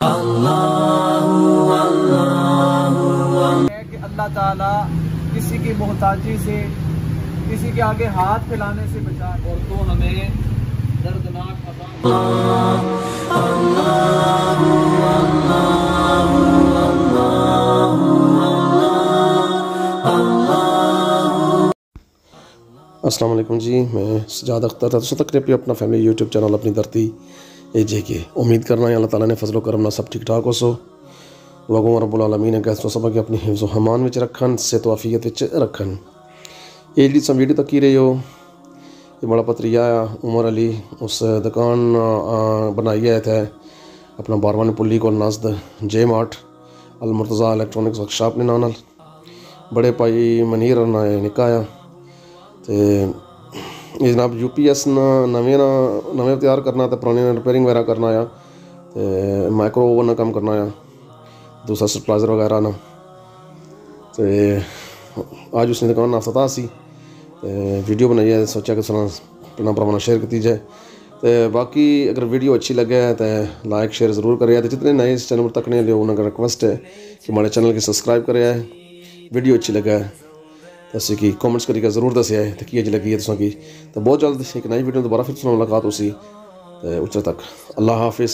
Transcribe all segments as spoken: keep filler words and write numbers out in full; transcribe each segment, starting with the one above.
ہے کہ اللہ تعالیٰ کسی کی محتاجی سے، کسی کے آگے ہاتھ پھیلانے سے بچائے، اور تو ہمیں دردناک عذاب۔ السلام علیکم جی، میں سجاد اختر تھا تو تک بھی اپنا فیملی یوٹیوب چینل اپنی دھرتی اے جے کے امید کرنا ہے اللہ تعالیٰ نے فضل و کرم نہ سب ٹھیک ٹھاک ہو سو وگوں رب العالمین نے کہہ سب کہ اپنی حفظ و حمان وچ رکھن صحت و عافیت وچ رکھن۔ یہ جی سم ویڈیو تک ہی رہی ہو، یہ بڑا پتریا عمر علی اس دکان بنائی ہے تھے اپنا باروان پلی کو نزد J mart Almurtaza electronics workshop نے نال بڑے پائی منیر نہ نکا آیا تے یہ جناب یو پی ایس نویں نویں تیار کرنا تے پرانے ریپیئرنگ وغیرہ کرنا آیا تے مائکرو اوون نہ کام کرنا آیا دوسرا سپلائزر وغیرہ نہ تے آج اس نے دکان افتتاح سی ویڈیو بنائی ہے، سوچا کہ سنا اپنا پرانا شیئر کی جائے تے باقی اگر ویڈیو اچھی لگے تے لائک شیئر ضرور کرے تے جتنے نئے اس چینل پر تکنے لے انہوں کا ریکویسٹ ہے کہ ہمارے چینل کی سبسکرائب کرے ہے، ویڈیو اچھی لگا ہے تو اسی کی کامنٹس کری کے ضرور دسیا ہے تو کی اچھی لگی ہے تو کی تو بہت جلد ایک نئی ویڈیو دوبارہ پھر سنا ملاقات اسی اچھا تک اللہ حافظ۔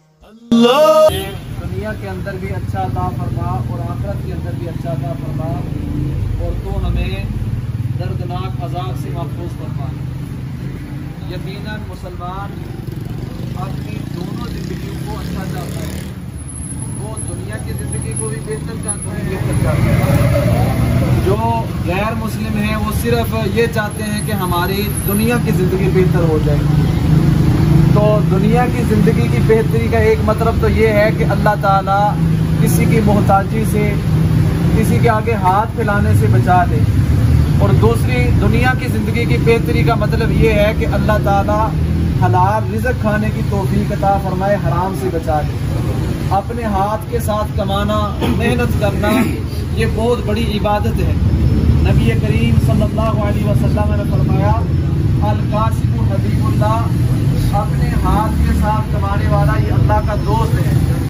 دنیا کے اندر بھی اچھا عطا فرما اور آخرت کے اندر بھی اچھا عطا فرما، اور تو ہمیں دردناک عذاب سے محفوظ فرما۔ یقیناً مسلمان اپنی دونوں زندگیوں کو اچھا چاہتا ہے، وہ دنیا کی زندگی کو بھی بہتر چاہتا ہے بہتر چاہتا ہے۔ جو غیر مسلم ہیں وہ صرف یہ چاہتے ہیں کہ ہماری دنیا کی زندگی بہتر ہو جائے۔ تو دنیا کی زندگی کی بہتری کا ایک مطلب تو یہ ہے کہ اللہ تعالیٰ کسی کی محتاجی سے، کسی کے آگے ہاتھ پھیلانے سے بچا دے، اور دوسری دنیا کی زندگی کی بہتری کا مطلب یہ ہے کہ اللہ تعالیٰ حلال رزق کھانے کی توفیق عطا فرمائے، حرام سے بچا دے۔ اپنے ہاتھ کے ساتھ کمانا، محنت کرنا، یہ بہت بڑی عبادت ہے۔ نبی کریم صلی اللہ علیہ وسلم نے فرمایا الکاسب حبیب اللہ، اپنے ہاتھ کے ساتھ کمانے والا یہ اللہ کا دوست ہے۔